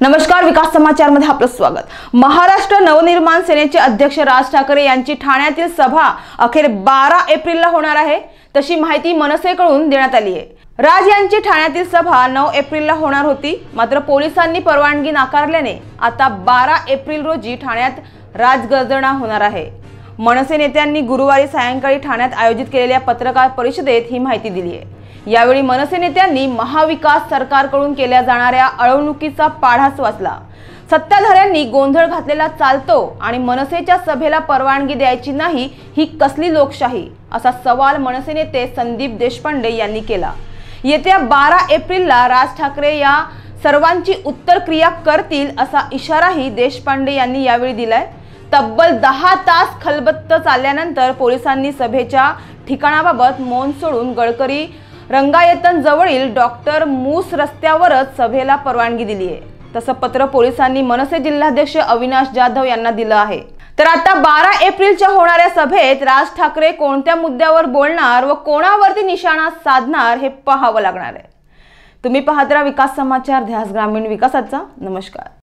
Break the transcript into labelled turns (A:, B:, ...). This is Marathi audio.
A: नमस्कार, विकास समाचार मध्ये आपलं स्वागत। महाराष्ट्र नवनिर्माण सेनेचे अध्यक्ष राज ठाकरे यांची ठाण्यातील सभा अखेर 12 एप्रिलला होणार आहे, तशी माहिती मनसेकडून देण्यात आली आहे। राज यांची ठाण्यातील सभा 9 एप्रिलला होणार होती, मात्र पोलिसांनी परवानगी नाकारल्याने आता 12 एप्रिल रोजी ठाण्यात राजगर्जना होणार आहे। मनसे नेत्यांनी गुरुवारी सायंकाळी ठाण्यात आयोजित केलेल्या पत्रकार परिषदेत ही माहिती दिली आहे। यावेळी मनसे नेत्यांनी महाविकास सरकारकडून केल्या जाणाऱ्या अळवणुकीचा पाढाच वाचला। सत्ताधाऱ्यांनी गोंधळ घातलेला चालतो आणि मनसेच्या सभेला परवानगी द्यायची नाही, ही कसली लोकशाही, असा सवाल मनसे नेते संदीप देशपांडे यांनी केला। येत्या 12 एप्रिलला राज ठाकरे या सर्वांची उत्तर क्रिया करतील असा इशाराही देशपांडे यांनी यावेळी दिलाय। तब्बल 10 तास खलबत्त चालल्यानंतर पोलिसांनी सभेच्या ठिकाणाबाबत मौन सोडून गडकरी रंगायतन जवळील डॉक्टर मूस रस्त्यावरच सभेला परवानगी दिली आहे। तसं पत्र पोलिसांनी मनसे जिल्हाध्यक्ष अविनाश जाधव यांना दिलं आहे। तर आता 12 एप्रिलच्या होणाऱ्या सभेत राज ठाकरे कोणत्या मुद्द्यावर बोलणार व कोणावरती निशाणा साधणार हे पाहावं लागणार आहे। तुम्ही पाहत राहा विकास समाचार, ध्यास ग्रामीण विकासाचा। नमस्कार।